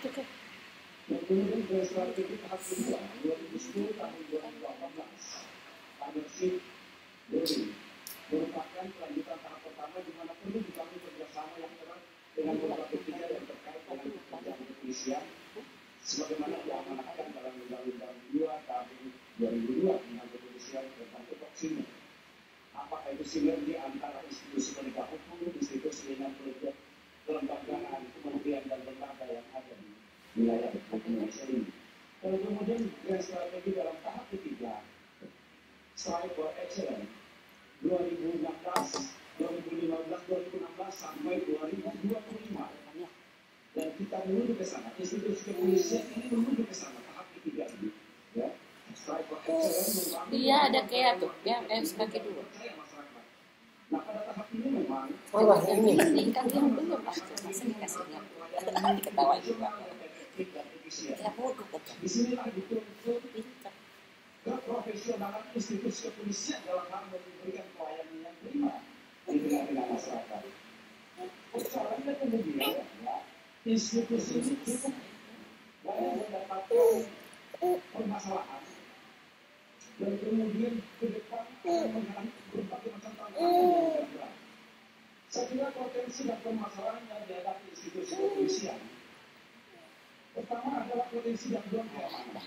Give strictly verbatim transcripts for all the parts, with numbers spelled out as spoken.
Dan kemudian dari strategi tahap kedua dua ribu sepuluh tahun dua ribu delapan belas partnership building merupakan kelanjutan tahap pertama di mana perlu dibangun kerjasama yang erat dengan berbagai pihak yang terkait dengan pekerjaan kepolisian sebagaimana diamanatkan dalam Undang-Undang dua tahun dua ribu dua tentang kepolisian tentang tupoksinya. Apakah itu sinergi antara institusi penegak hukum, institusi yang bergerak kelembagaan, kementerian dan lembaga yang ada di wilayah Indonesia ini. Dan kemudian dengan strategi dalam tahap ketiga, Strive for Excellence dua ribu enam belas, dua ribu lima belas, dua ribu enam belas sampai dua ribu dua puluh lima. Dan kita menuju ke sana, institusi kepolisian ini menuju ke sana tahap ketiga ini. Ya, Strive for Excellence. Iya, ada kayak tuh, ya, kayak kaki dua. Nah, pada tahap ini memang oh, wah, ini ini kan yang belum pasti masa dikasihnya diketawain juga ya bodoh kata di sinilah betul-betul keprofesionalan institusi kepolisian dalam hal memberikan pelayanan yang prima di tengah-tengah masyarakat. Caranya kemudian ya, institusi ini cukup banyak mendapatkan permasalahan dan kemudian ke depan menghadapi berbagai macam tantangan yang berat. Saya kira potensi dan permasalahan yang dihadapi institusi kepolisian pertama adalah potensi gangguan keamanan.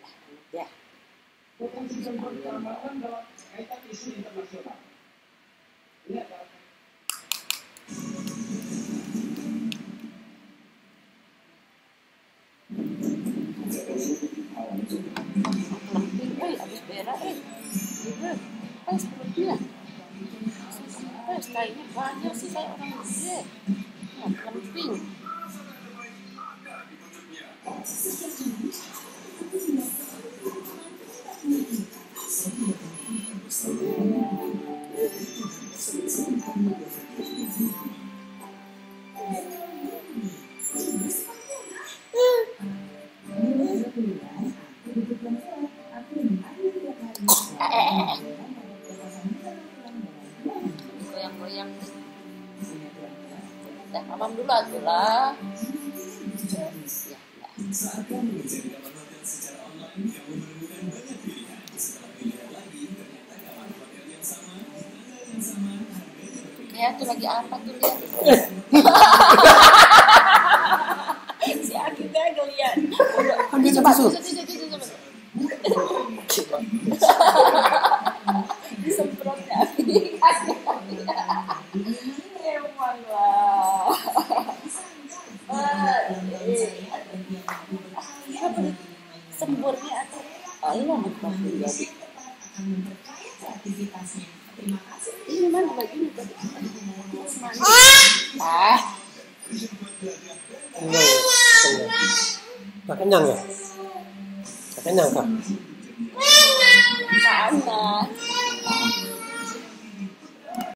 Potensi gangguan keamanan dalam kaitan isu internasional. Ini adalah eh habis berak eh pas sebelumnya pas tanya banyak sih saya orang gede nggak penting goyang-goyang dah mamam dulu aja lah ya, ya. Kayak tuh lagi apa tuh lihat si Akita ngeliat ambil coba susu disemprotnya emang lah semburnya atau Allah bukan jadi ini mana bajunya tadi ah tak kenyang ya tak kenyang kak sana